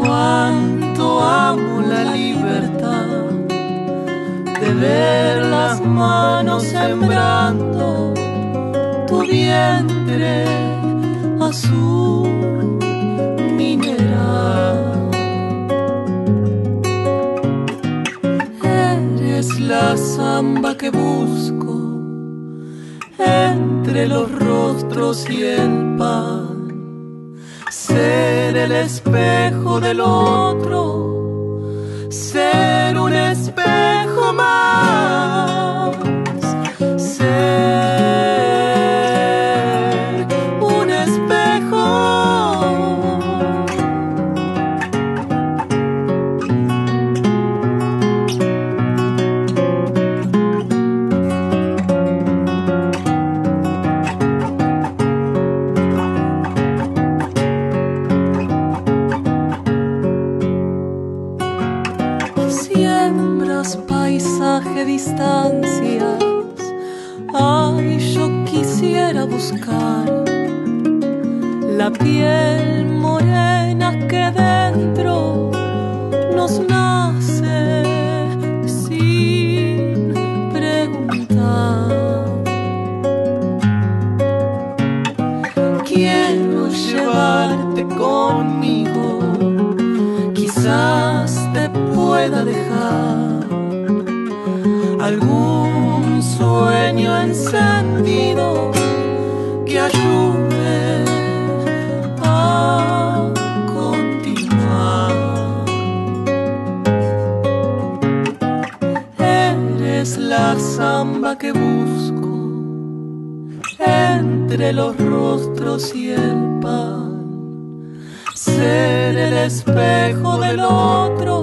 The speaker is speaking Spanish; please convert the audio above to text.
Cuánto amo la libertad de ver las manos sembrando tu vientre azul mineral. Eres la samba que busco entre los rostros y el pan. Ser el espejo del otro, ser un espejo más, ser un espejo. Paisaje, distancias, ay, yo quisiera buscar la piel morena que dentro nos nace sin preguntar. Quiero llevarte conmigo, quizás te pueda dejar algún sueño encendido que ayude a continuar. Eres la samba que busco entre los rostros y el pan. Ser el espejo del otro,